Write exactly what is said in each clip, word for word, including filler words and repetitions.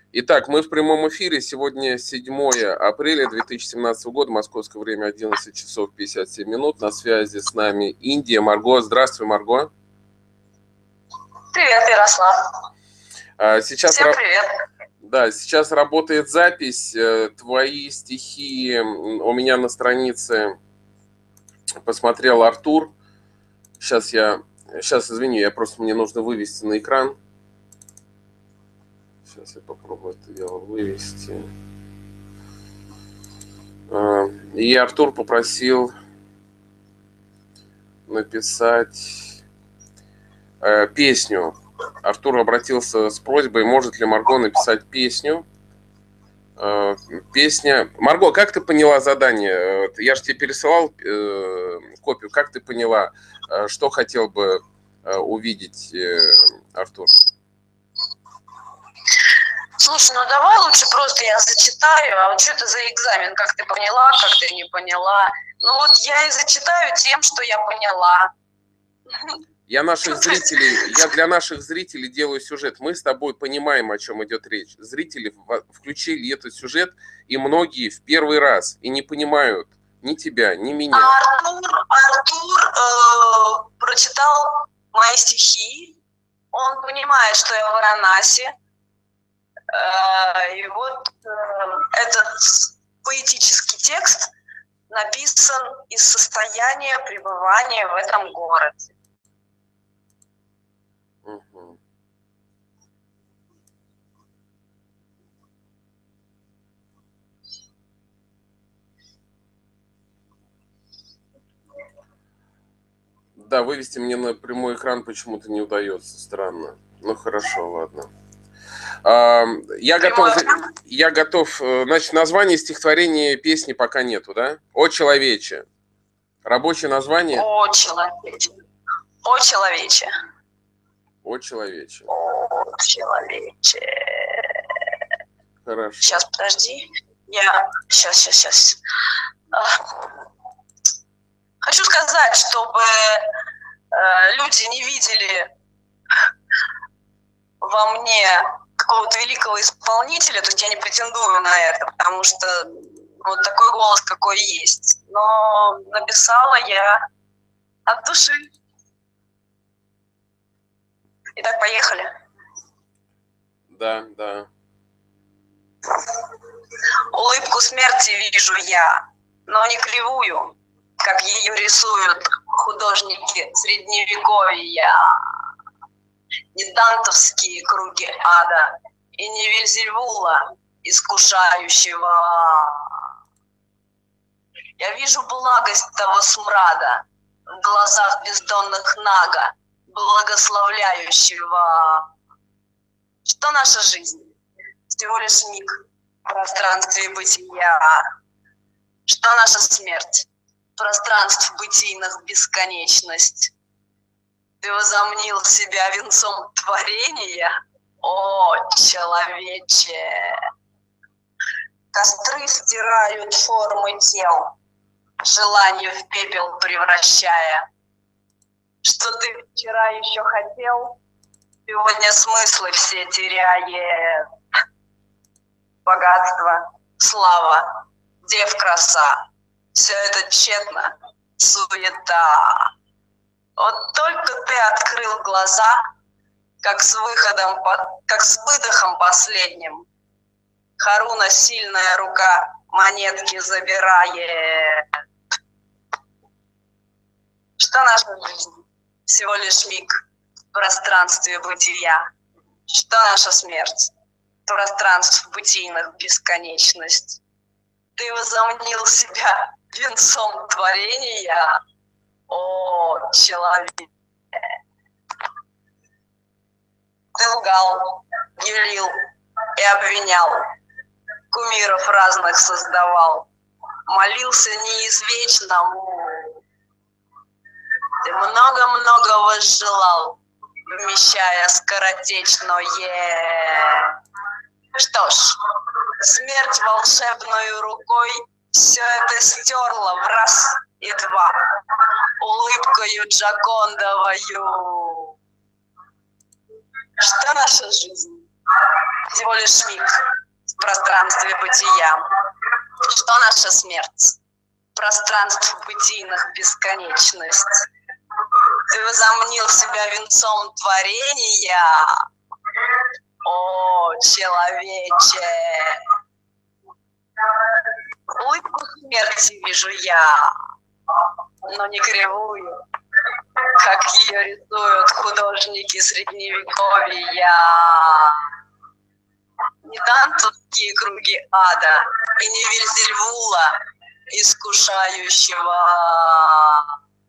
Итак, мы в прямом эфире. Сегодня седьмое апреля две тысячи семнадцатого года, московское время одиннадцать часов пятьдесят семь минут. На связи с нами Индия. Марго, здравствуй, Марго. Привет, Ярослав. Сейчас Всем привет. Да, сейчас работает запись. Твои стихи у меня на странице посмотрел Артур. Сейчас я... Сейчас, извини, я просто мне нужно вывести на экран. Сейчас я попробую это дело вывести. И Артур попросил написать песню. Артур обратился с просьбой, может ли Марго написать песню. Песня... Марго, как ты поняла задание? Я же тебе пересылал копию. Как ты поняла, что хотел бы увидеть Артур? Слушай, ну давай лучше просто я зачитаю, а вот что это за экзамен, как ты поняла, как ты не поняла. Ну вот я и зачитаю тем, что я поняла. Я наших зрителей, я для наших зрителей делаю сюжет. Мы с тобой понимаем, о чем идет речь. Зрители включили этот сюжет, и многие в первый раз, и не понимают ни тебя, ни меня. Артур, Артур э, прочитал мои стихи, он понимает, что я в Варанаси. И вот этот поэтический текст написан из состояния пребывания в этом городе. Угу. Да, вывести мне на прямой экран почему-то не удается, странно. Ну хорошо, ладно. Я готов, я готов, значит, название стихотворения песни пока нету, да? «О человече». Рабочее название? О человече. О человече. О человече. О человече. Хорошо. Сейчас, подожди. Я... Сейчас, сейчас, сейчас. Хочу сказать, чтобы люди не видели во мне какого-то великого исполнителя, то есть я не претендую на это, потому что вот такой голос, какой есть. Но написала я от души. Итак, поехали. Да, да. Улыбку смерти вижу я, но не кривую, как ее рисуют художники средневековья. Не дантовские круги ада и не Вельзевула, искушающего. Я вижу благость того смрада в глазах бездонных Нага, благословляющего. Что наша жизнь? Всего лишь миг в пространстве бытия. Что наша смерть? Пространств бытийных бесконечность. Ты возомнил себя венцом творения? О, человече! Костры стирают формы тел, желание в пепел превращая. Что ты вчера еще хотел, сегодня смыслы все теряет. Богатство, слава, дев краса, все это тщетно, суета. Вот только ты открыл глаза, как с выходом, как с выдохом последним. Харуна сильная рука монетки забирает. Что наша жизнь? Всего лишь миг в пространстве бытия. Что наша смерть? Пространств бытийных бесконечность. Ты возомнил себя венцом творения? О, человек! Ты лгал, юлил и обвинял, кумиров разных создавал, молился неизвечному. Ты много-много возжелал, вмещая скоротечное. Что ж, смерть волшебной рукой все это стерла в раз и два, улыбкою Джакондовою. Что наша жизнь? всего лишь миг в пространстве бытия. Что наша смерть? Пространство бытийных бесконечность. Ты возомнил себя венцом творения, о, человече. Улыбку смерти вижу я, но не кривую, как ее рисуют художники средневековья. Не дантовские круги ада и не Вельзевула искушающего.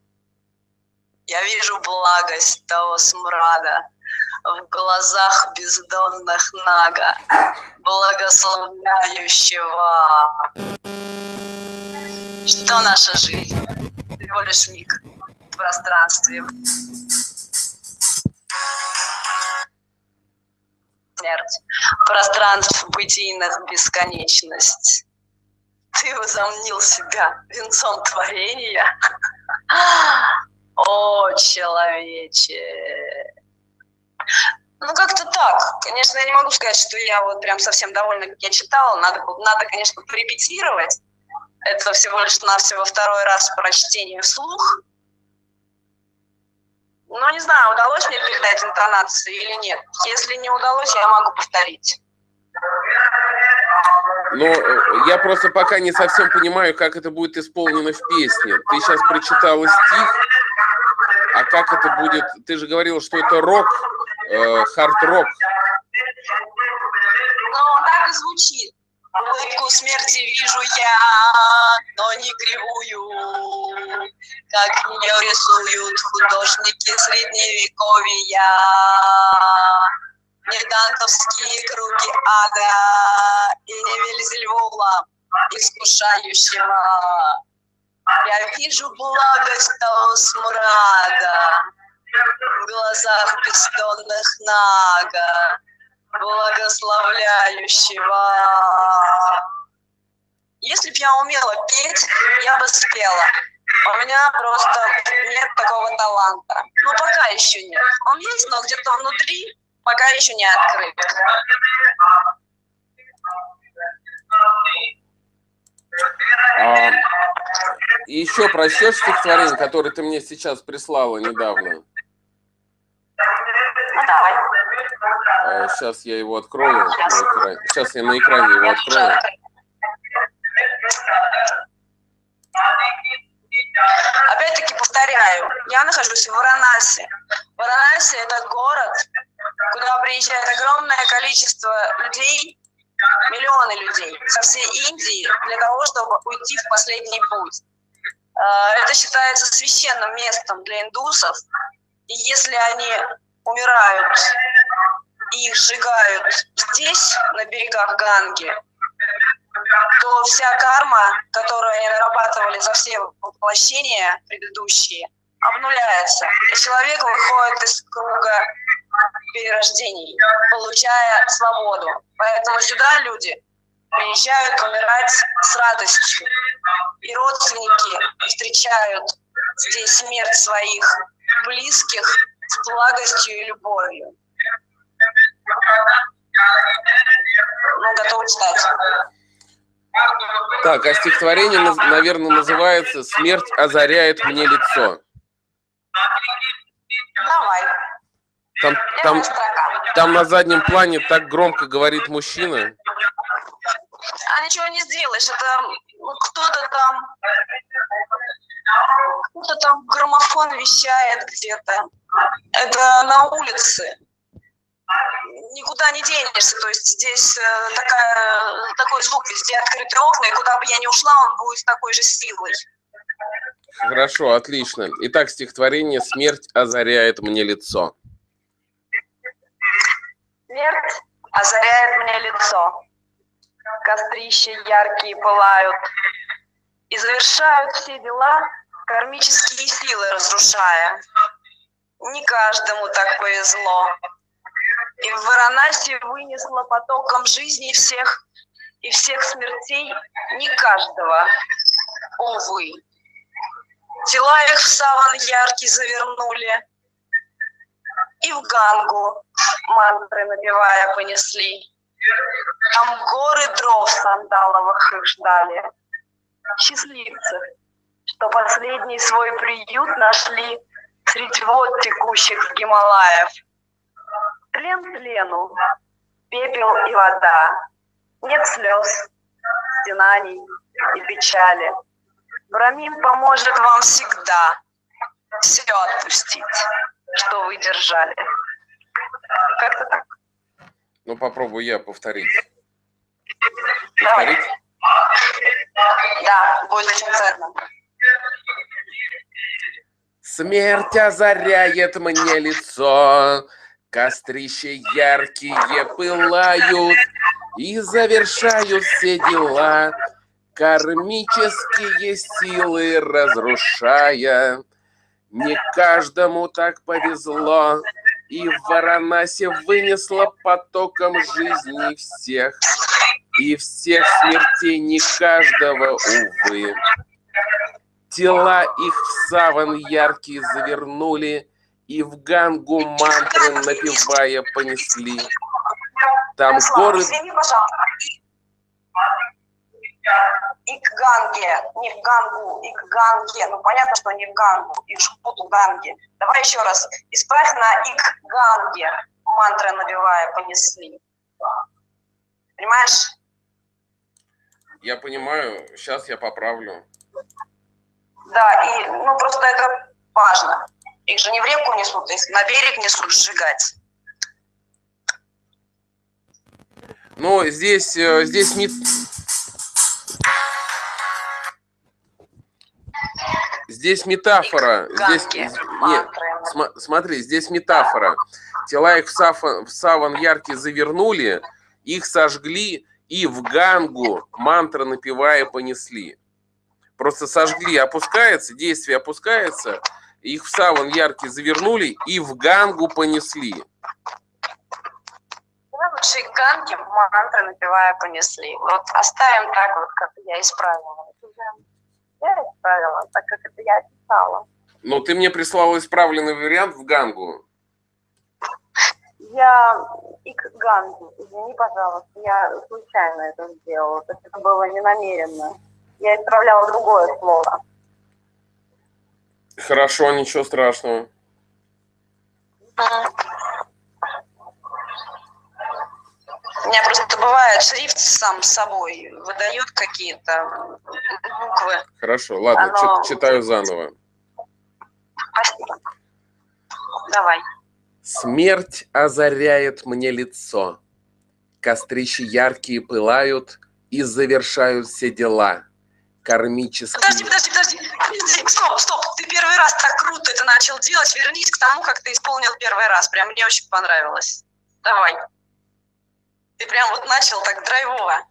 Я вижу благость того смрада в глазах бездонных Нага, благословляющего. Что наша жизнь? Всего лишь миг в пространстве. Смерть. Пространств бытийных бесконечность. Ты возомнил себя венцом творения? О, человече. Ну, как-то так. Конечно, я не могу сказать, что я вот прям совсем довольна, как я читала. Надо, надо конечно, порепетировать. Это всего лишь навсего второй раз прочтение вслух. Но не знаю, удалось мне передать интонацию или нет. Если не удалось, я могу повторить. Ну, я просто пока не совсем понимаю, как это будет исполнено в песне. Ты сейчас прочитала стих, а как это будет... Ты же говорила, что это рок, э, хард-рок. Ну, так и звучит. Улыбку смерти вижу я, но не кривую, как ее рисуют художники средневековья. Не дантовские круги ада и не Вельзевула искушающего. Я вижу благость того смрада в глазах бездонных Нага, благословляющего. Если б я умела петь, я бы спела. У меня просто нет такого таланта. Ну, пока еще нет. Он есть, но где-то внутри пока еще не открыт. А, еще прочтешь стихотворение, которое ты мне сейчас прислала недавно? Ну, давай. А, сейчас я его открою. Сейчас. На экране. Сейчас я на экране его открою. Опять-таки повторяю, я нахожусь в Варанаси. Варанаси – это город, куда приезжает огромное количество людей, миллионы людей со всей Индии для того, чтобы уйти в последний путь. Это считается священным местом для индусов. И если они умирают и их сжигают здесь, на берегах Ганги, то вся карма, которую они нарабатывали за все воплощения предыдущие, обнуляется. И человек выходит из круга перерождений, получая свободу. Поэтому сюда люди приезжают умирать с радостью. И родственники встречают здесь смерть своих близких с благостью и любовью. Ну, готов читать. Так, а стихотворение, наверное, называется «Смерть озаряет мне лицо». Давай. Там, там, там на заднем плане так громко говорит мужчина. А ничего не сделаешь, это ну, кто-то там, кто-то там граммофон вещает где-то. Это на улице. Никуда не денешься, то есть здесь э, такая, такой звук, везде открытые окна, и куда бы я ни ушла, он будет с такой же силой. Хорошо, отлично. Итак, стихотворение «Смерть озаряет мне лицо». Смерть озаряет мне лицо, кострища яркие пылают, и завершают все дела, кармические силы разрушая. Не каждому так повезло. И в Варанаси вынесло потоком жизни всех, и всех смертей не каждого, увы. Тела их в саван яркий завернули, и в Гангу мантры напевая понесли. Там горы дров сандаловых их ждали. Счастливцы, что последний свой приют нашли средь вод текущих с Гималаев. Тлен тлену, пепел и вода. Нет слез, стенаний и печали. Брамин поможет вам всегда все отпустить, что вы держали. Как-то так. Ну, попробую я повторить. Давай. Повторить? Да, будет очень ценно. Смерть озаряет мне лицо, кострища яркие пылают и завершают все дела, кармические силы разрушая. Не каждому так повезло, и в Варанаси вынесло потоком жизни всех, и всех смертей не каждого, увы. Тела их в саван яркий завернули и в Гангу мантры напевая понесли. Там горы... Извини, пожалуйста. И к Ганге, не в Гангу, и к Ганге. Ну, понятно, что не в Гангу, и в Шпуту Ганге. Давай еще раз. Исправь на и к Ганге. Мантры набивая понесли. Понимаешь? Я понимаю, сейчас я поправлю. Да, и ну просто это важно. Их же не в реку несут, их на берег несут сжигать. Ну, здесь, здесь не... Здесь метафора. Здесь... Нет, см... смотри, здесь метафора. Тела их в, саф... в саван яркий завернули, их сожгли и в Гангу мантры напевая понесли. Просто сожгли, опускается, действие опускается, их в саван яркий завернули и в Гангу понесли. Лучше к Ганге мантры напевая понесли. Вот оставим так вот, как я исправила. Я исправила, так как это я писала. Ну, ты мне прислала исправленный вариант в Гангу. Я и к Ганге, извини, пожалуйста, я случайно это сделала, то есть это было не намеренно. Я исправляла другое слово. Хорошо, ничего страшного. У меня просто бывает шрифт сам собой выдает какие-то буквы. Хорошо, ладно, Оно... читаю заново. Спасибо. Давай. Смерть озаряет мне лицо, кострища яркие пылают и завершают все дела. Кармические... Подожди, подожди, подожди, подожди, стоп, стоп, ты первый раз так круто это начал делать, вернись к тому, как ты исполнил первый раз, прям мне очень понравилось. Давай. Ты прям вот начал так драйвово.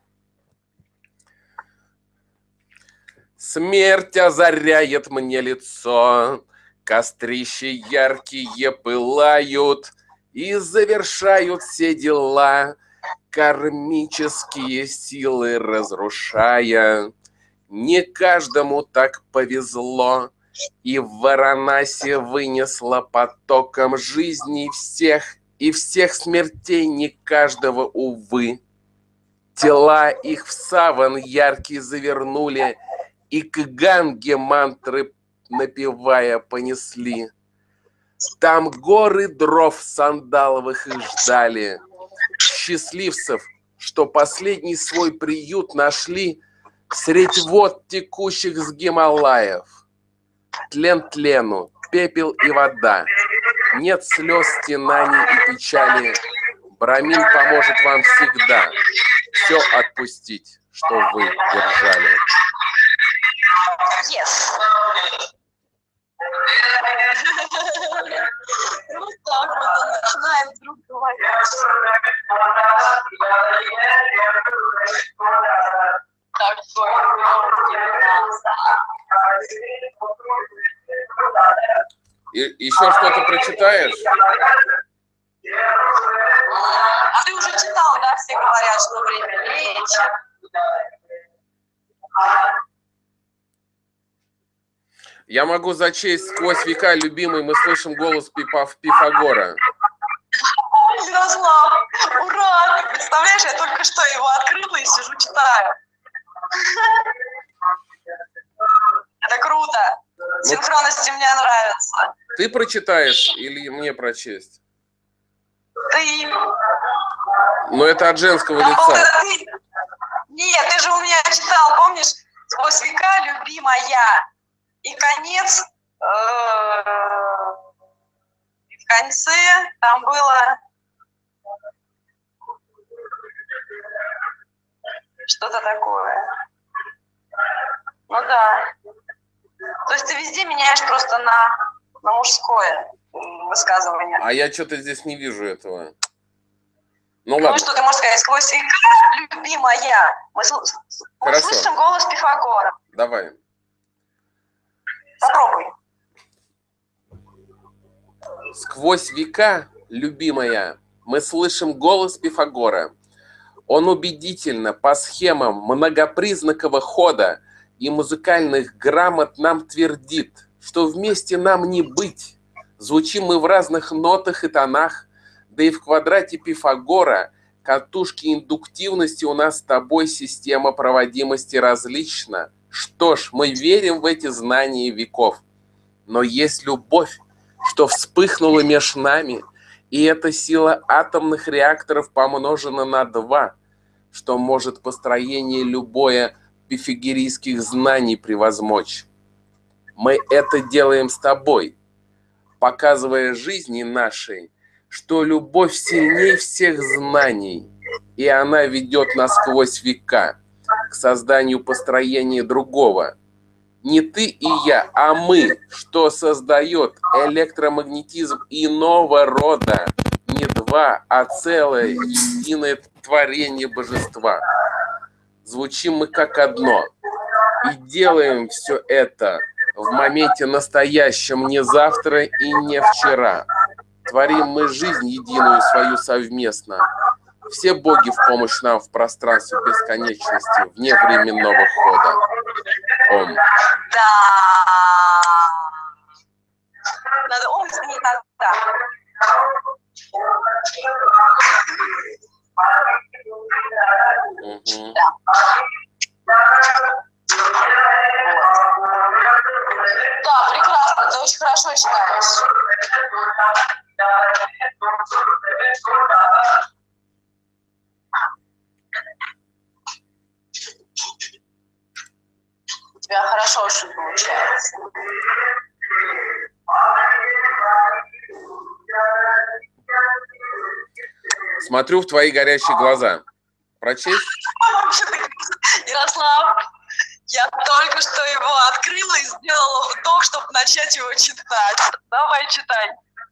Смерть озаряет мне лицо, кострища яркие пылают и завершают все дела, кармические силы разрушая. Не каждому так повезло, и в Варанаси вынесло потоком жизни всех, и всех смертей не каждого, увы. Тела их в саван яркий завернули, и к Ганге мантры напевая понесли. Там горы дров сандаловых их ждали, счастливцев, что последний свой приют нашли средь вод текущих с Гималаев. Тлен тлену, пепел и вода. Нет слез, стенаний и печали. Брамин поможет вам всегда все отпустить, что вы держали. Yes. Вот так вот он начинает вдруг говорить. И, еще что-то прочитаешь? А ты уже читал, да? Все говорят, что время лечит. Я могу зачесть сквозь века, любимый, мы слышим голос Пифагора. Ярослав, ура! Ты представляешь, я только что его открыла и сижу, читаю. Это круто. Синхронности мне нравятся. Ты прочитаешь или мне прочесть? Ты. Но это от женского Там был лица. это ты. Нет, ты же у меня читал, помнишь? «Сквозь века, любимая». И конец. э, В конце там было что-то такое. Ну да. То есть ты везде меняешь просто на, на мужское высказывание. А я что-то здесь не вижу этого. Ну Ну ладно. и что ты можешь сказать? «Сквозь века, любимая». Мы, сл- мы Хорошо. слышим голос Пифагора. Давай. Попробуй. Сквозь века, любимая, мы слышим голос Пифагора. Он убедительно по схемам многопризнакового хода и музыкальных грамот нам твердит, что вместе нам не быть. Звучим мы в разных нотах и тонах, да и в квадрате Пифагора катушки индуктивности у нас с тобой система проводимости различна. Что ж, мы верим в эти знания веков. Но есть любовь, что вспыхнула меж нами, и эта сила атомных реакторов помножена на два, что может построение любое пифагорейских знаний превозмочь. Мы это делаем с тобой, показывая жизни нашей, что любовь сильней всех знаний, и она ведет нас сквозь века к созданию построения другого. Не ты и я, а мы, что создает электромагнетизм иного рода, не два, а целое единое творение божества. Звучим мы как одно, и делаем все это в моменте настоящем, не завтра и не вчера. Творим мы жизнь единую свою совместно. Все боги в помощь нам в пространстве бесконечности, вне временного хода. Ом. Да. Надо ом изменить на да. Угу. Да. Да, прекрасно, ты очень хорошо читаешь. У тебя хорошо очень получается. Смотрю в твои горящие глаза. Прочесть? Ярослав, я только что его открыла и сделала вдох, чтобы начать его читать. Давай, читай.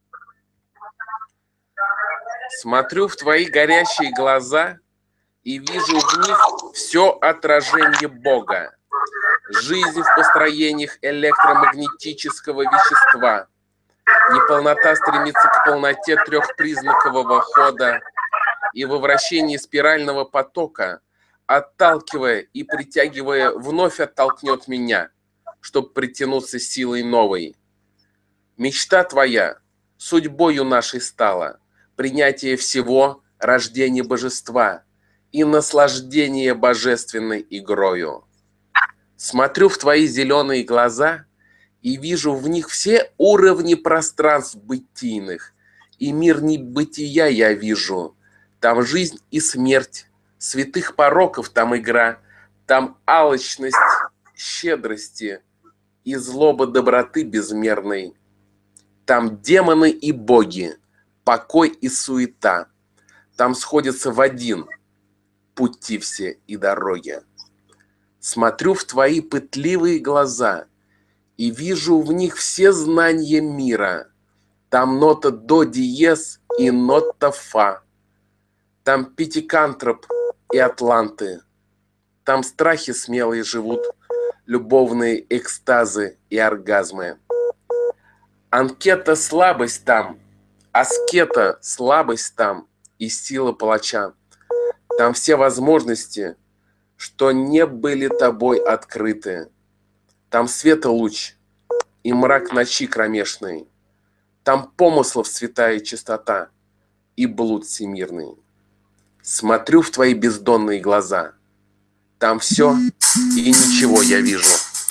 Смотрю в твои горящие глаза и вижу в них все отражение Бога. Жизнь в построениях электромагнетического вещества. Неполнота стремится к полноте трехпризнакового хода и во вращении спирального потока, отталкивая и притягивая, вновь оттолкнет меня, чтобы притянуться силой новой. Мечта твоя судьбою нашей стала, принятие всего, рождение божества и наслаждение божественной игрою. Смотрю в твои зеленые глаза и вижу в них все уровни пространств бытийных, и мир небытия я вижу. Там жизнь и смерть, святых пороков там игра, там алчность щедрости и злоба доброты безмерной. Там демоны и боги, покой и суета. Там сходятся в один пути все и дороги. Смотрю в твои пытливые глаза и вижу в них все знания мира. Там нота до диез и нота фа. Там пятикантроп и атланты. Там страхи смелые живут, любовные экстазы и оргазмы. Анкета слабость там, аскета слабость там и сила палача. Там все возможности, что не были тобой открыты. Там света луч и мрак ночи кромешный. Там помыслов святая чистота. и блуд всемирный. Смотрю в твои бездонные глаза. Там все и ничего я вижу.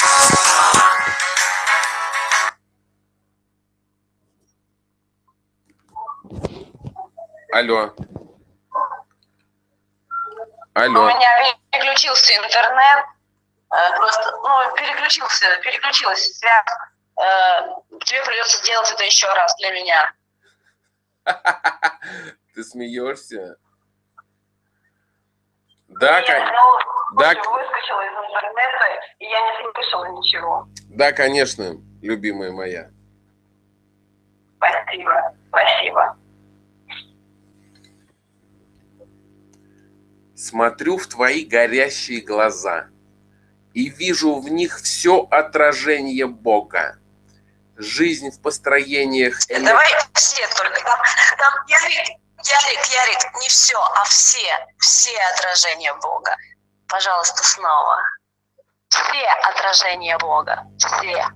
Алло. Алло. У меня переключился интернет. Просто, ну, переключился, переключилась связь. Тебе придется сделать это еще раз для меня. Ты смеешься? Да, Нет, конечно. ну, Да. Выскочила из интернета, и я не слышала ничего. Да, конечно, любимая моя. Спасибо, спасибо. Смотрю в твои горящие глаза и вижу в них все отражение Бога. Жизнь в построениях... Давай все только. Там, там Ярик, Ярик, Ярик, не все, а все, все отражения Бога. Пожалуйста, снова. Все отражения Бога. Все.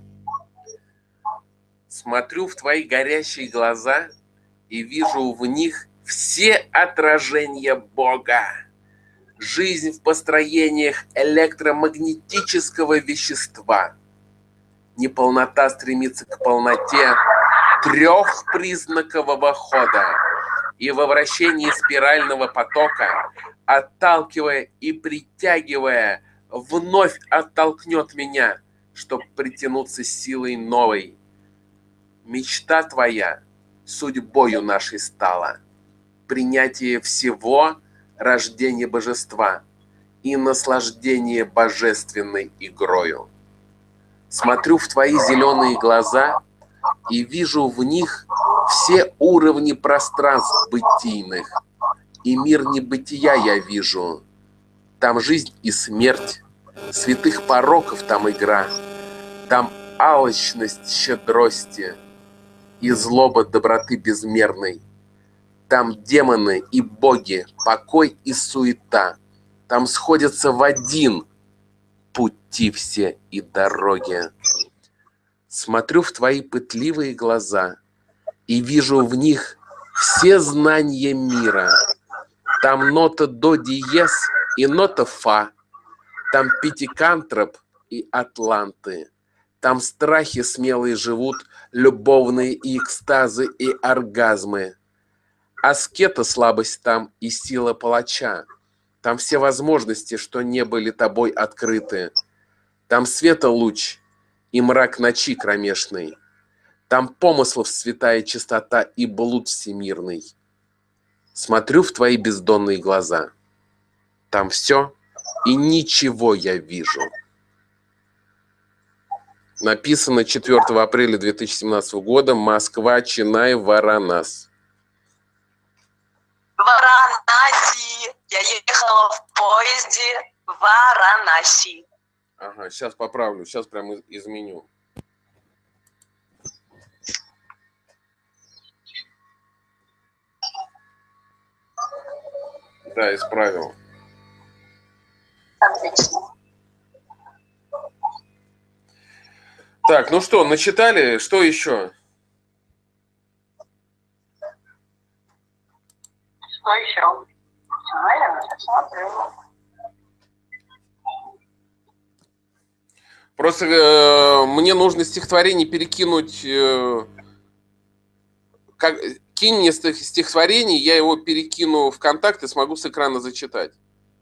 Смотрю в твои горящие глаза и вижу в них все отражения Бога. Жизнь в построениях электромагнетического вещества. Неполнота стремится к полноте трехпризнакового хода и во вращении спирального потока, отталкивая и притягивая, вновь оттолкнет меня, чтоб притянуться силой новой. Мечта твоя судьбою нашей стала, принятие всего, рождение божества и наслаждение божественной игрою. Смотрю в твои зеленые глаза и вижу в них все уровни пространств бытийных, и мир небытия я вижу. Там жизнь и смерть, святых пороков там игра, там алчность щедрости и злоба доброты безмерной. Там демоны и боги, покой и суета. Там сходятся в один пути все и дороги. Смотрю в твои пытливые глаза и вижу в них все знания мира. Там нота до диез и нота фа. Там пятикантроп и атланты. Там страхи смелые живут, любовные и экстазы и оргазмы. Аскета слабость там и сила палача. Там все возможности, что не были тобой открыты. Там света луч и мрак ночи кромешный. Там помыслов святая чистота и блуд всемирный. Смотрю в твои бездонные глаза. Там все и ничего я вижу. Написано четвёртого апреля две тысячи семнадцатого года. Москва, Ченай, Варанас. Варанаси. Я ехала в поезде в Варанаси. Ага, сейчас поправлю, сейчас прям изменю. Да, исправил. Отлично. Так, ну что, начитали? Что еще? Что еще? Наверное, смотрю. Просто э, мне нужно стихотворение перекинуть. Э, как, кинь мне стихотворение, я его перекину в контакт и смогу с экрана зачитать.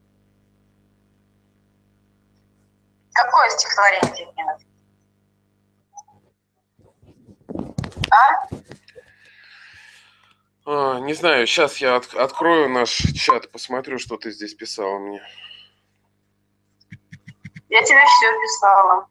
Какое стихотворение тебе кинуть? А? А, не знаю, сейчас я от, открою наш чат, посмотрю, что ты здесь писала мне. Я тебе все писала.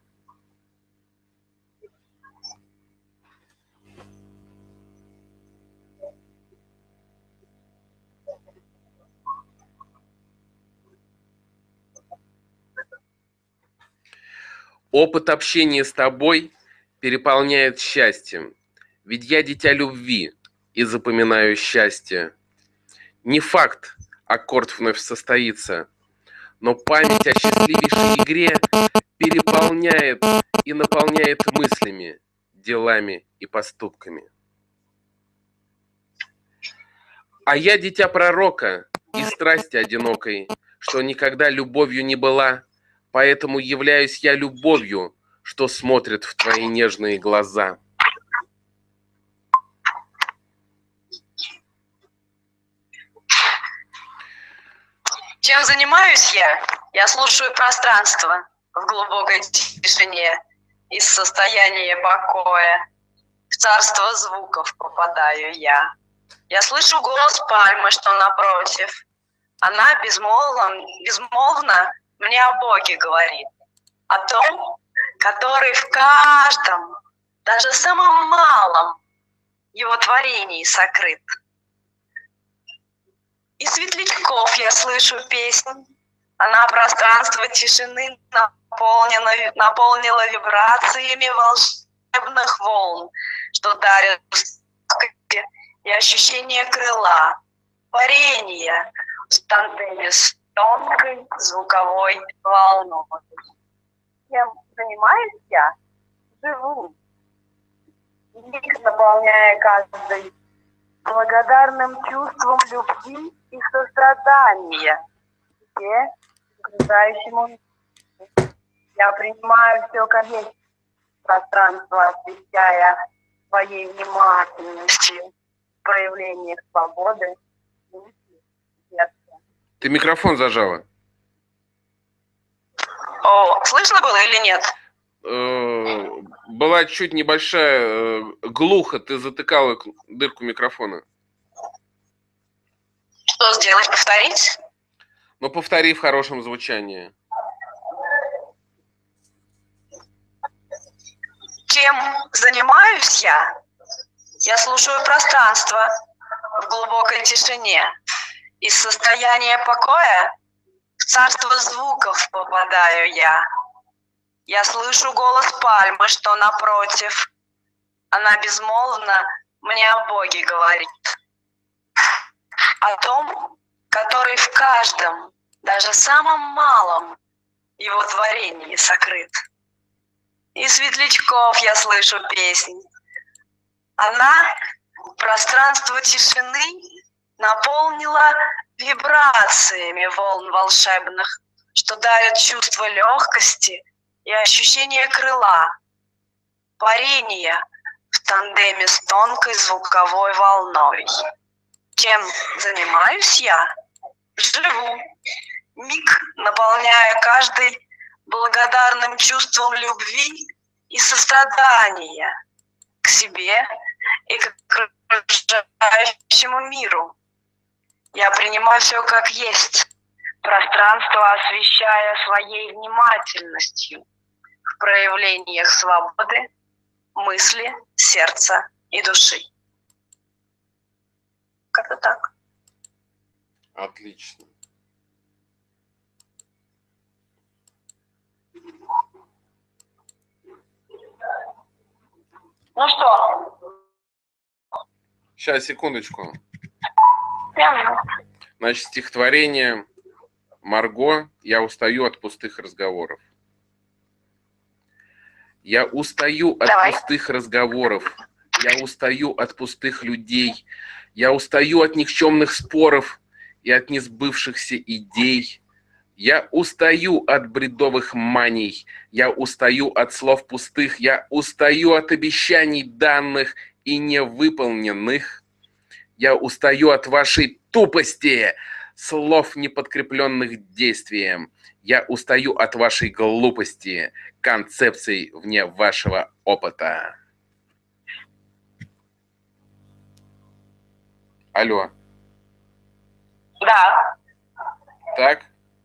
Опыт общения с тобой переполняет счастьем, ведь я дитя любви и запоминаю счастье. Не факт, аккорд вновь состоится, но память о счастливейшей игре переполняет и наполняет мыслями, делами и поступками. А я дитя пророка и страсти одинокой, что никогда любовью не была, поэтому являюсь я любовью, что смотрит в твои нежные глаза. Чем занимаюсь я? Я слушаю пространство в глубокой тишине, из состояния покоя. В царство звуков попадаю я. Я слышу голос пальмы, что напротив. Она безмолвно, безмолвно мне о Боге говорит. О том, который в каждом, даже самом малом его творении сокрыт. И светлячков я слышу песнь. Она пространство тишины наполнена, наполнила вибрациями волшебных волн, что дарят и ощущение крыла, парения в тандеме с тонкой звуковой волной. Чем занимаюсь я? Живу. Миг наполняя каждый благодарным чувством любви и сострадания тебе, окружающему. Я принимаю все как есть, пространство освещая своей внимательностью в проявлениях свободы. Ты микрофон зажала? О, слышно было или нет? Была чуть небольшая глухо, ты затыкала дырку микрофона. Что сделать, повторить? Ну, повтори в хорошем звучании. Чем занимаюсь я? Я слушаю пространство в глубокой тишине. Из состояния покоя в царство звуков попадаю я. Я слышу голос пальмы, что напротив. Она безмолвно мне о Боге говорит. О том, который в каждом, даже самом малом его творении сокрыт. И светлячков я слышу песнь. Она пространство тишины наполнила вибрациями волн волшебных, что дарят чувство легкости и ощущение крыла, парения в тандеме с тонкой звуковой волной. Чем занимаюсь я? Живу. Миг наполняя каждый благодарным чувством любви и сострадания к себе и к окружающему миру. Я принимаю все как есть, пространство освещая своей внимательностью в проявлениях свободы, мысли, сердца и души. Как-то так. Отлично. Ну что? Сейчас, секундочку. Прямо. Значит, стихотворение Марго «Я устаю от пустых разговоров». Я устаю от Давай. пустых разговоров. Я устаю от пустых людей. Я устаю от никчемных споров и от несбывшихся идей. Я устаю от бредовых маний. Я устаю от слов пустых. Я устаю от обещаний данных и невыполненных. Я устаю от вашей тупости, слов, не подкрепленных действием. Я устаю от вашей глупости, концепций вне вашего опыта. Алло. Да. Так?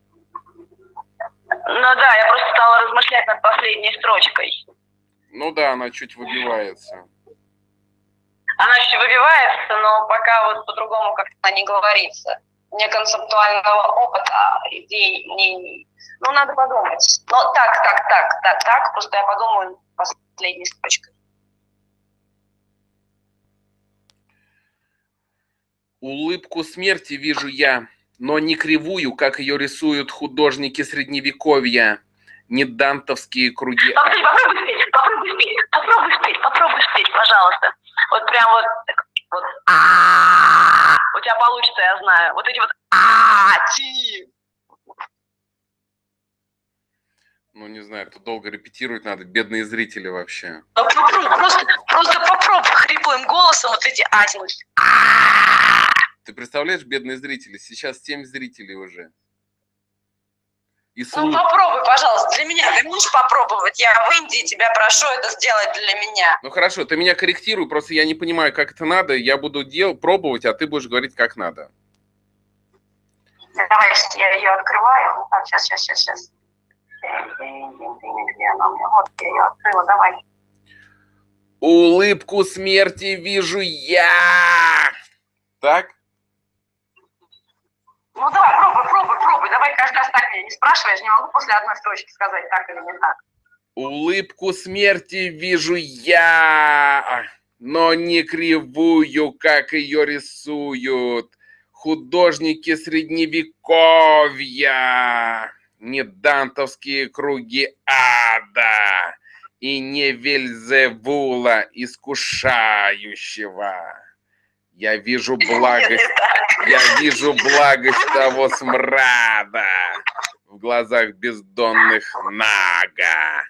Ну да, я просто стала размышлять над последней строчкой. Ну да, она чуть выбивается. Она чуть выбивается, но пока вот по-другому как-то не говорится. Не концептуального опыта, идей, мнений. Ну, надо подумать. Но так, так, так, так, так, просто я подумаю последней строчкой. Улыбку смерти вижу я, но не кривую, как ее рисуют художники средневековья, не дантовские круги. Попробуй, попробуй спеть, попробуй спеть, попробуй спеть, попробуй спеть, пожалуйста. Вот прям вот, так, вот, вот тебя получится, я знаю. Вот эти вот а-ти. Ну, не знаю, тут долго репетировать надо, бедные зрители вообще. Ну, попробуй, просто, просто попробуй хриплым голосом вот эти а-ти. Ты представляешь, бедные зрители, сейчас семь зрителей уже. И Ну, слух... попробуй, пожалуйста, для меня. Ты можешь попробовать? Я в Индии тебя прошу это сделать для меня. Ну, хорошо, ты меня корректируй, просто я не понимаю, как это надо. Я буду дел... пробовать, а ты будешь говорить, как надо. Давай, я ее открываю. Так, сейчас, сейчас, сейчас, сейчас. Где она у меня? Вот, я ее открыла, давай. Улыбку смерти вижу я. Так? Ну, давай, пробуй, пробуй, пробуй. Давай каждый раз так меня не спрашивай. Я же не могу после одной строчки сказать, так или не так. Улыбку смерти вижу я, но не кривую, как ее рисуют художники средневековья, не дантовские круги ада и не Вельзевула искушающего. Я вижу благость, я вижу благость того смрада в глазах бездонных нага.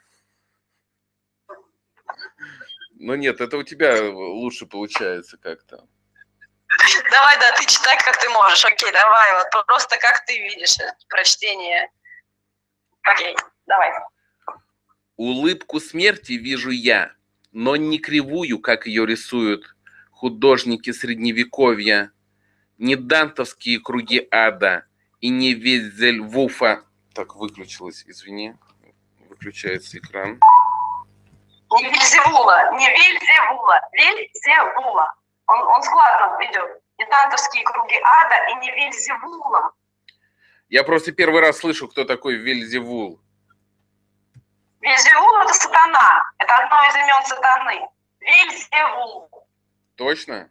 Ну нет, это у тебя лучше получается как-то. Давай, да, ты читай, как ты можешь. Окей, давай, вот просто как ты видишь прочтение. Окей, давай. Улыбку смерти вижу я, но не кривую, как ее рисуют художники средневековья, не дантовские круги ада и не Вельзевула. Так, выключилось, извини. Выключается экран. Не Вельзевула, не Вельзевула, Вельзевула. Он, он складно идет. Не дантовские круги ада и не Вельзевула. Я просто первый раз слышу, кто такой Вельзевул. Вельзевул — это сатана. Это одно из имен сатаны. Вельзевул. Точно?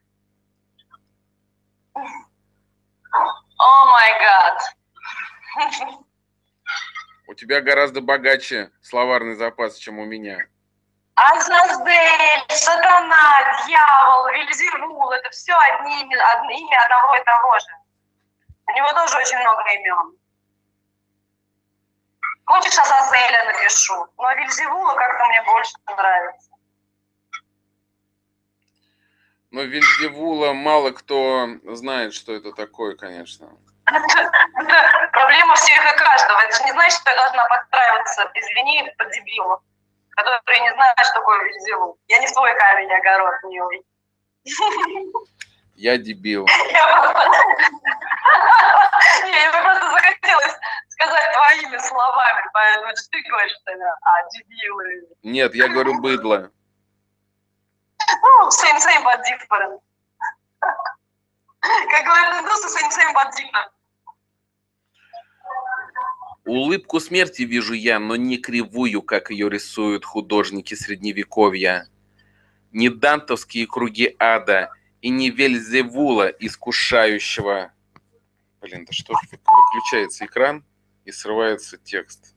О май гад. У тебя гораздо богаче словарный запас, чем у меня. Азазель, сатана, дьявол, Вельзевул — это все одни, одни, имя одного и того же. У него тоже очень много имен. Хочешь, Азазеля напишу, но Вельзевула как-то мне больше нравится. Но Вельзевула мало кто знает, что это такое, конечно. Это, это проблема всех и каждого. Это же не значит, что я должна подстраиваться, извини, под дебилов, которые не знают, что такое Вельзевул. Я не в твой камень огород, милый. Я дебил. Мне просто захотелось сказать твоими словами, поэтому ты говоришь, что я а, дебилы. Нет, я говорю быдло. Ну, same, same, but different. Как говорят индусы, same, same, but different. Улыбку смерти вижу я, но не кривую, как ее рисуют художники средневековья. Не дантовские круги ада и не Вельзевула искушающего. Блин, да что ж, выключается экран и срывается текст.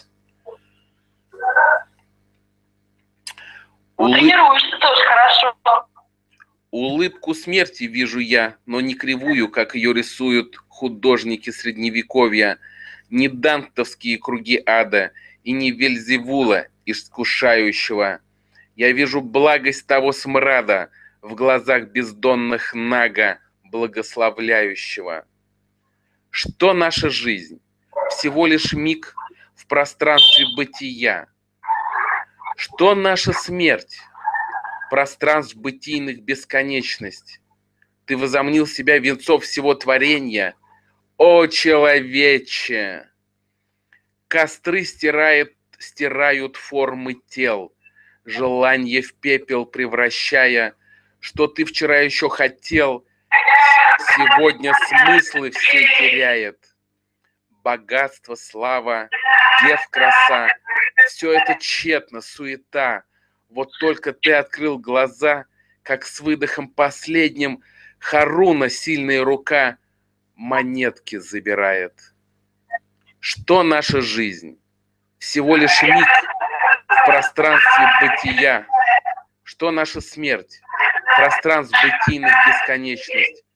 Ну, тренируешься тоже хорошо. Улыбку смерти вижу я, но не кривую, как ее рисуют художники средневековья, не дантовские круги ада и не Вельзевула искушающего. Я вижу благость того смрада в глазах бездонных нага, благословляющего. Что наша жизнь? Всего лишь миг в пространстве бытия. Что наша смерть? Пространств бытийных бесконечность. Ты возомнил себя венцом всего творения. О, человече! Костры стирает, стирают формы тел, желание в пепел превращая. Что ты вчера еще хотел, сегодня смыслы все теряет. Богатство, слава, дев краса. Все это тщетно, суета. Вот только ты открыл глаза, как с выдохом последним Харуна, сильная рука, монетки забирает. Что наша жизнь? Всего лишь миг в пространстве бытия. Что наша смерть? Пространств бытийных бесконечность.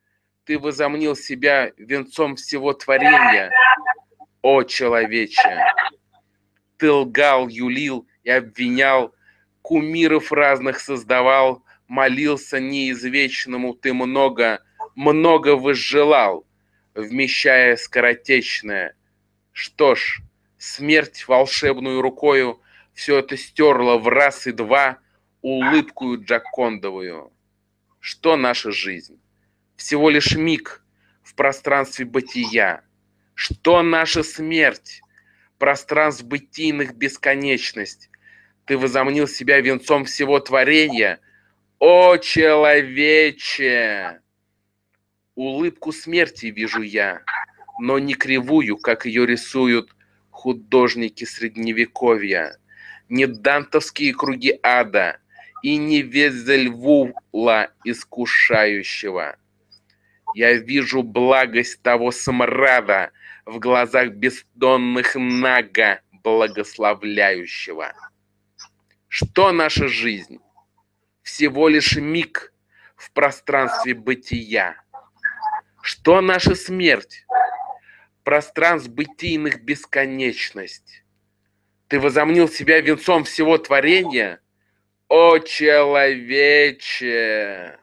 Ты возомнил себя венцом всего творения, о человече. Ты лгал, юлил и обвинял, кумиров разных создавал, молился неизвечному, ты много, много возжелал, вмещая скоротечное. Что ж, смерть волшебную рукою все это стерла в раз и два улыбкую джакондовую. Что наша жизнь? Всего лишь миг в пространстве бытия. Что наша смерть? Пространств бытийных бесконечность. Ты возомнил себя венцом всего творения, о человече! Улыбку смерти вижу я, но не кривую, как ее рисуют художники средневековья, не дантовские круги ада и не Везельвула искушающего. Я вижу благость того смрада в глазах бездонных Нага благословляющего. Что наша жизнь? Всего лишь миг в пространстве бытия. Что наша смерть? Пространств бытийных бесконечность. Ты возомнил себя венцом всего творения, о человече!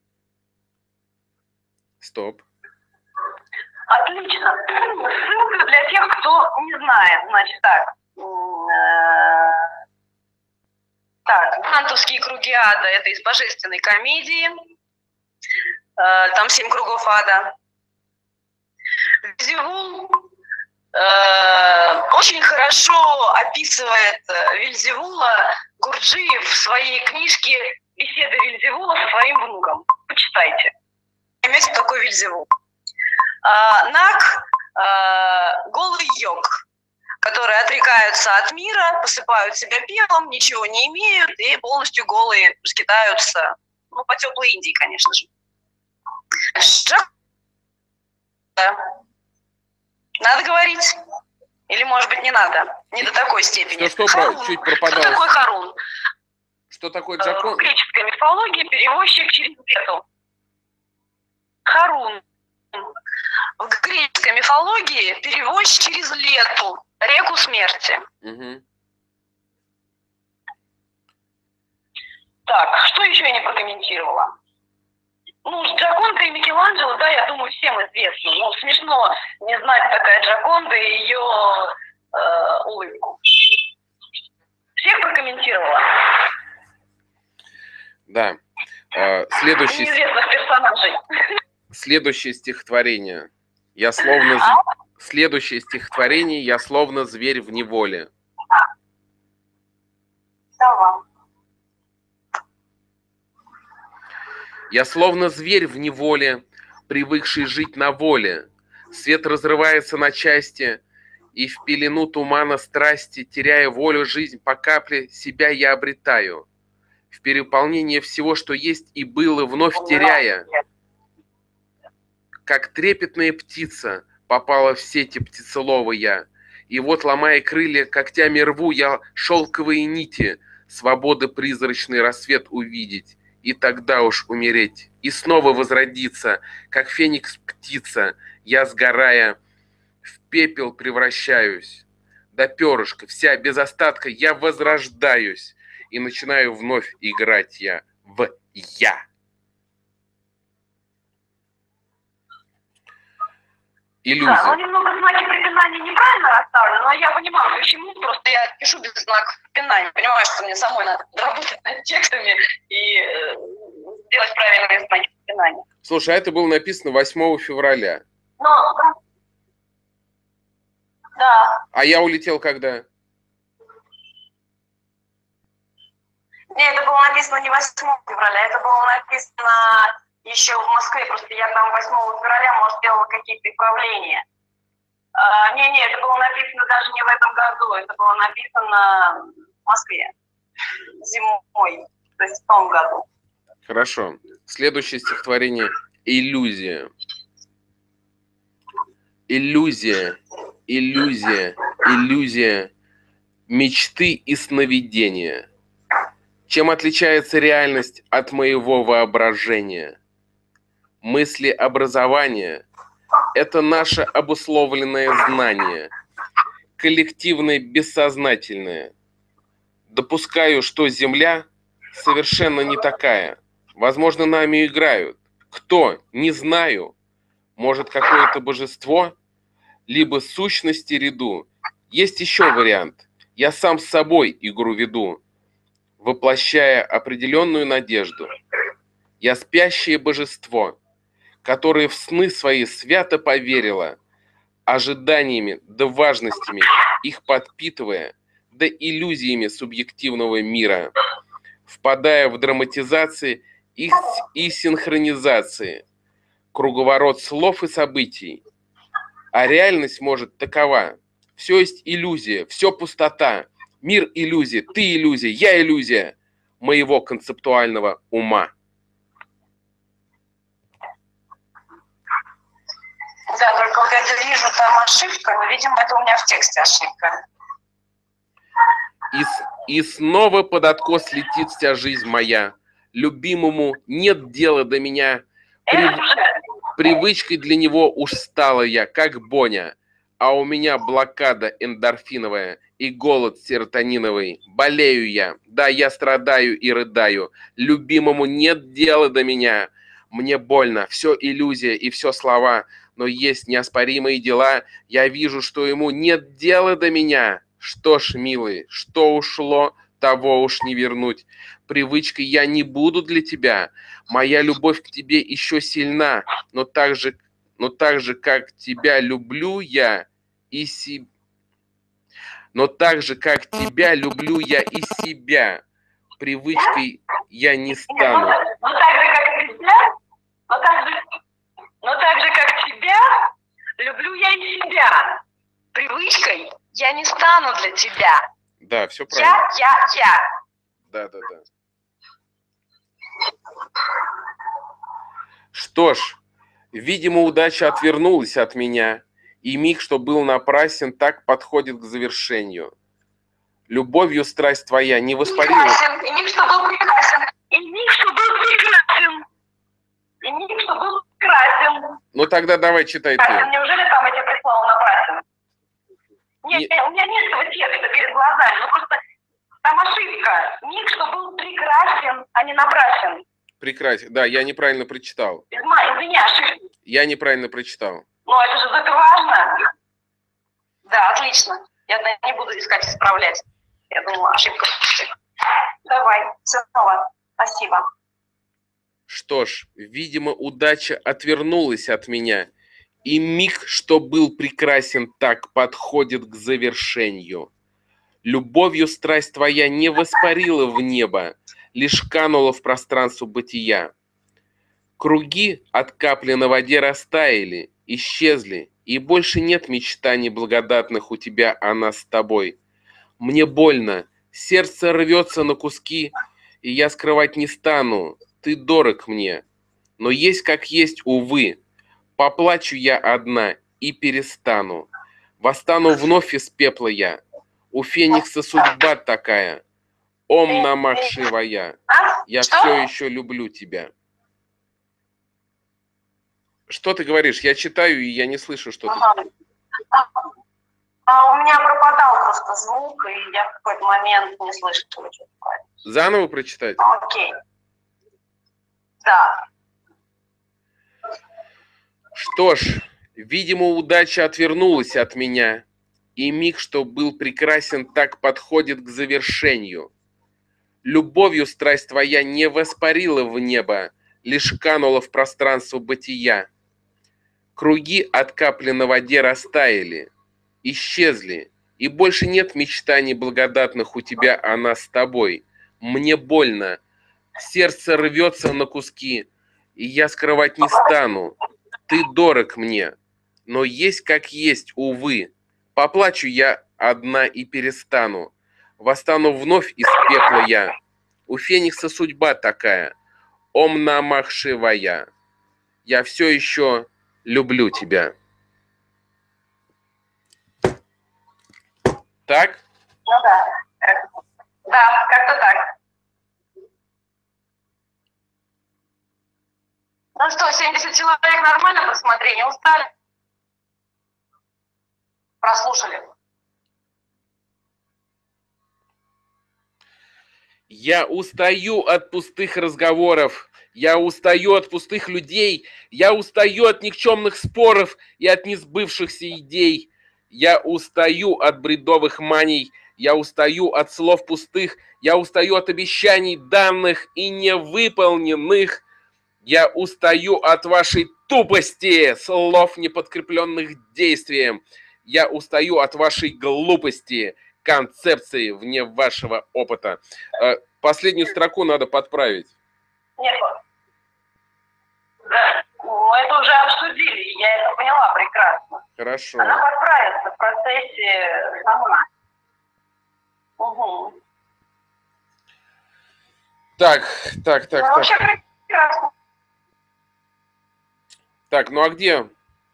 Стоп. Отлично. Ссылка для тех, кто не знает. Значит, так. Так, «Дантовские круги ада» — это из божественной комедии. Там семь кругов ада. Вельзевул очень хорошо описывает Вельзевула Гурджиев в своей книжке «Беседы Вельзевула со своим внуком». Почитайте. Имеется такой Вельзевул. Наг – голый йог, которые отрекаются от мира, посыпают себя пеплом, ничего не имеют и полностью голые скитаются, ну, по теплой Индии, конечно же. Надо говорить? Или, может быть, не надо? Не до такой степени. Что, что про, чуть пропадало? Что такое Харун? Что такое Джакон? В греческой мифологии перевозчик через лету. Харун. В греческой мифологии перевозчик через лету, реку смерти. Угу. Так, что еще я не прокомментировала? Ну, Джаконда и Микеланджело, да, я думаю, всем известно. Ну, смешно не знать такая Джаконда и ее э, улыбку. Всех прокомментировала? Да. А, следующий... Неизвестных персонажей. Следующее стихотворение. Я словно... А? Следующее стихотворение. Я словно зверь в неволе. Давай. Я словно зверь в неволе, привыкший жить на воле. Свет разрывается на части, и в пелену тумана страсти, теряя волю, жизнь по капле, себя я обретаю. В переполнение всего, что есть и было, вновь теряя. Как трепетная птица попала в сети птицелова я. И вот, ломая крылья, когтями рву я шелковые нити, свободы призрачный рассвет увидеть. И тогда уж умереть, и снова возродиться, как феникс птица, я, сгорая, в пепел превращаюсь. До перышка, вся без остатка, я возрождаюсь, и начинаю вновь играть я в «я». Иллюзия. Да, ну немного знаки препинания неправильно расставлены, но я понимаю, почему, просто я пишу без знаков препинания, понимаю, что мне самой надо работать над текстами и э, сделать правильные знаки препинания. Слушай, а это было написано восьмого февраля. Ну, да. А я улетел когда? Нет, это было написано не восьмого февраля, это было написано еще в Москве, просто я там восьмого февраля, может, делала какие-то исправления. А, не, не, это было написано даже не в этом году, это было написано в Москве зимой, то есть в том году. Хорошо. Следующее стихотворение «Иллюзия». Иллюзия, иллюзия, иллюзия, мечты и сновидения. Чем отличается реальность от моего воображения? Мыслеобразование – это наше обусловленное знание, коллективное бессознательное. Допускаю, что Земля совершенно не такая. Возможно, нами играют. Кто? Не знаю. Может, какое-то божество? Либо сущности ряду. Есть еще вариант. Я сам с собой игру веду, воплощая определенную надежду. Я спящее божество, которое в сны свои свято поверило, ожиданиями да важностями их подпитывая, да иллюзиями субъективного мира, впадая в драматизации их и синхронизации, круговорот слов и событий. А реальность может такова. Все есть иллюзия, все пустота. Мир иллюзия, ты иллюзия, я иллюзия моего концептуального ума. Да, только вот я вижу там ошибка, но, видимо, это у меня в тексте ошибка. И, и снова под откос летит вся жизнь моя. Любимому нет дела до меня. Прив... Привычкой для него уж стала я, как Боня. А у меня блокада эндорфиновая и голод серотониновый. Болею я, да, я страдаю и рыдаю. Любимому нет дела до меня. Мне больно, все иллюзия и все слова. Но есть неоспоримые дела. Я вижу, что ему нет дела до меня. Что ж, милый, что ушло, того уж не вернуть. Привычкой я не буду для тебя. Моя любовь к тебе еще сильна, но так же, но так же, как тебя люблю я и си... но так же, как тебя люблю я и себя. Привычкой я не стану. Но так же, как тебя, но так же, но так же, как тебя, люблю я и себя. Привычкой я не стану для тебя. Да, все правильно. Я, я, я. Да, да, да. Что ж, видимо, удача отвернулась от меня, и миг, что был напрасен, так подходит к завершению. Любовью страсть твоя не воспарила... Прекрасен, и миг, что был прекрасен, и миг, что был прекрасен, и миг, что был прекрасен. Ну тогда давай читай ты. А неужели там эти прислал напрасно? Нет, Не... нет, у меня нет этого текста перед глазами, ну просто там ошибка. Миг, что был прекрасен, а не напрасен. Прекрасен. Да, я неправильно прочитал. Извини, ошибка. Я неправильно прочитал. Ну, это же так важно. Да, отлично. Я не буду искать исправлять. Я думала, ошибка. Давай, снова. Спасибо. Что ж, видимо, удача отвернулась от меня, и миг, что был прекрасен, так подходит к завершению. Любовью страсть твоя не воспарила в небо, лишь канула в пространство бытия. Круги от капли на воде растаяли, исчезли, и больше нет мечтаний благодатных у тебя, а нас с тобой. Мне больно, сердце рвется на куски, и я скрывать не стану, ты дорог мне. Но есть как есть, увы, поплачу я одна и перестану. Восстану вновь из пепла я, у феникса судьба такая. Ом намах шивая, я все еще люблю тебя. Что ты говоришь? Я читаю, и я не слышу, что ага. ты... А у меня пропадал просто звук, и я в какой-то момент не слышала, что такое. Заново прочитать? Окей. Да. Что ж, видимо, удача отвернулась от меня, и миг, что был прекрасен, так подходит к завершению. Любовью страсть твоя не воспарила в небо, лишь канула в пространство бытия. Круги от капли на воде растаяли, исчезли, и больше нет мечтаний благодатных у тебя, а нас с тобой. Мне больно, сердце рвется на куски, и я скрывать не стану. Ты дорог мне, но есть как есть, увы. Поплачу я одна и перестану. Восстану вновь из пепла я. У феникса судьба такая. Ом намах шивая. Я все еще люблю тебя. Так? Ну да. Да, как-то так. Ну что, семьдесят человек нормально посмотри, не устали? Прослушали. Я устаю от пустых разговоров. Я устаю от пустых людей. Я устаю от никчемных споров и от несбывшихся идей. Я устаю от бредовых маний. Я устаю от слов пустых. Я устаю от обещаний данных и невыполненных. Я устаю от вашей тупости, слов, не подкрепленных действием. Я устаю от вашей глупости, концепции вне вашего опыта. Последнюю строку надо подправить. Нет, да, мы это уже обсудили, я это поняла прекрасно. Хорошо. Она подправится в процессе сама. Угу. Так, так, так, ну, так. Вообще прекрасно. Так, ну а где?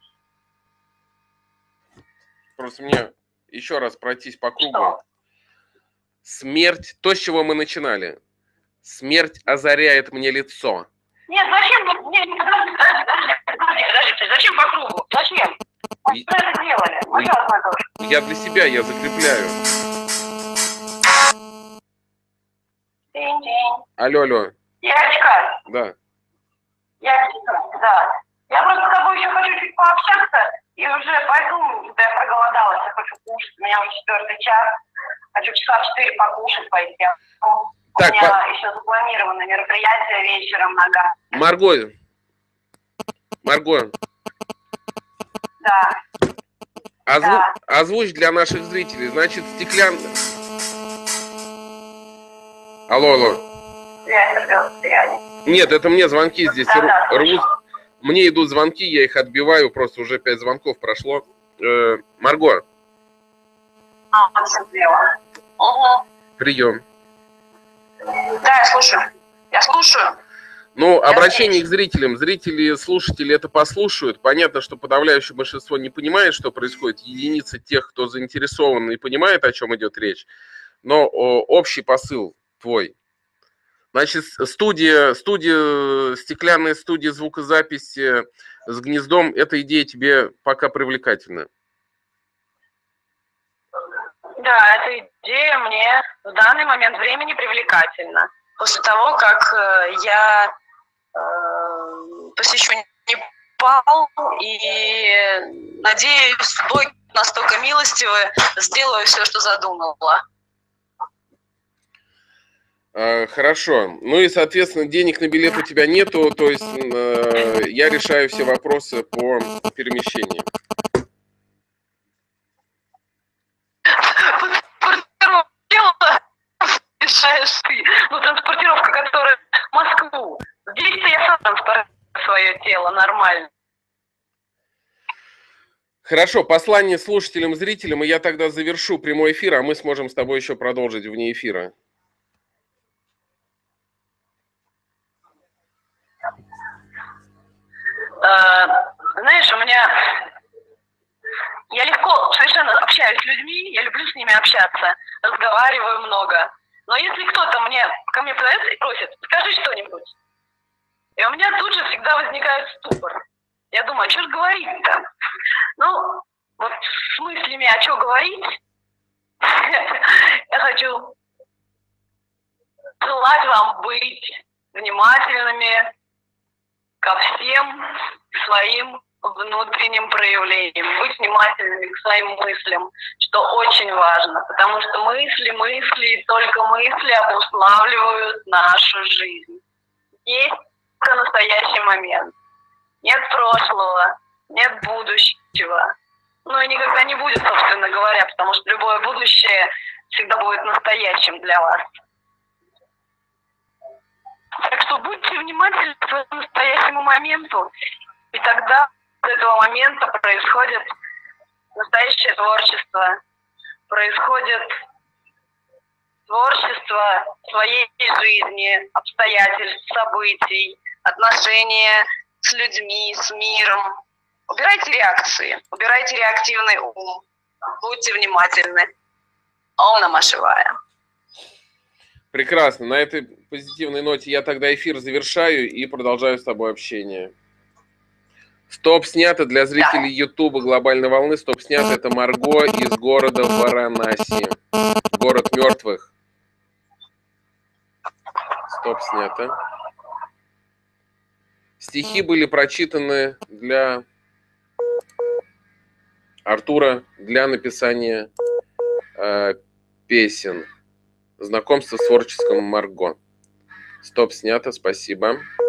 Просто мне еще раз пройтись по кругу. Что? Смерть, то, с чего мы начинали. Смерть озаряет мне лицо. Нет, зачем? Нет, подожди, подожди, подожди, подожди, подожди, зачем по кругу? Зачем? Мы И... это делали. Мы и... Я для себя, я закрепляю. День-день. Алло, алло. Ярочка. Да. Ярочка, да. Я просто с тобой еще хочу чуть пообщаться и уже пойду, да я проголодалась, я хочу кушать. У меня уже четвертый час. Хочу часа в четыре покушать пойти. Так, у меня по... еще запланировано мероприятие вечером нога. Марго. Марго. Да. Озву... да. Озвучь для наших зрителей. Значит, стеклянный... Алло, алло. Связь, связь. Нет, это мне звонки здесь да, да, рвут. Мне идут звонки, я их отбиваю. Просто уже пять звонков прошло. Э, Марго. А, угу. Прием. Да, я слушаю. Я слушаю. Ну, я обращение здесь. к зрителям. Зрители, слушатели это послушают. Понятно, что подавляющее большинство не понимает, что происходит. Единицы тех, кто заинтересован и понимает, о чем идет речь. Но о, общий посыл твой. Значит, студия, студия, стеклянная студия звукозаписи с гнездом, эта идея тебе пока привлекательна? Да, эта идея мне в данный момент времени привлекательна. После того, как э, я э, посещу Непал и, надеюсь, Бог настолько милостивый, сделаю все, что задумала. Хорошо. Ну и, соответственно, денег на билет у тебя нету, то есть э, я решаю все вопросы по перемещению. Решаешь ты. Ну, транспортировка, которая в Москву. Здесь-то я сам транспортирую свое тело нормально. Хорошо, послание слушателям, зрителям, и я тогда завершу прямой эфир, а мы сможем с тобой еще продолжить вне эфира. Знаешь, у меня... Я легко совершенно общаюсь с людьми, я люблю с ними общаться, разговариваю много. Но если кто-то мне, ко мне подается и просит, скажи что-нибудь, и у меня тут же всегда возникает ступор. Я думаю, а что же говорить-то? Ну, вот с мыслями, а что говорить, я хочу желать вам быть внимательными ко всем своим внутренним проявлениям, быть внимательными к своим мыслям, что очень важно, потому что мысли, мысли и только мысли обуславливают нашу жизнь. Есть только настоящий момент. Нет прошлого, нет будущего. Ну и никогда не будет, собственно говоря, потому что любое будущее всегда будет настоящим для вас. Так что будьте внимательны к своему настоящему моменту, и тогда с этого момента происходит настоящее творчество, происходит творчество своей жизни, обстоятельств, событий, отношения с людьми, с миром. Убирайте реакции, убирайте реактивный ум, будьте внимательны. Ом Нама Шивая. Прекрасно. На этой позитивной ноте я тогда эфир завершаю и продолжаю с тобой общение. Стоп снято для зрителей Ютуба Глобальной волны. Стоп снято. Это Марго из города Варанаси. Город мертвых. Стоп снято. Стихи были прочитаны для Артура для написания э, песен. Знакомство с творчеством Марго. Стоп снято. Спасибо.